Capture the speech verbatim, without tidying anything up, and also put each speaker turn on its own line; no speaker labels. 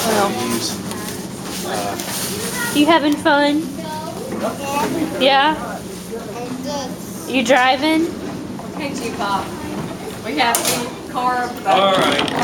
Well,
Uh,
you having fun?
Yeah.
Yeah?
And this.
You driving?
Okay, G-Pop. We have the car.
all right.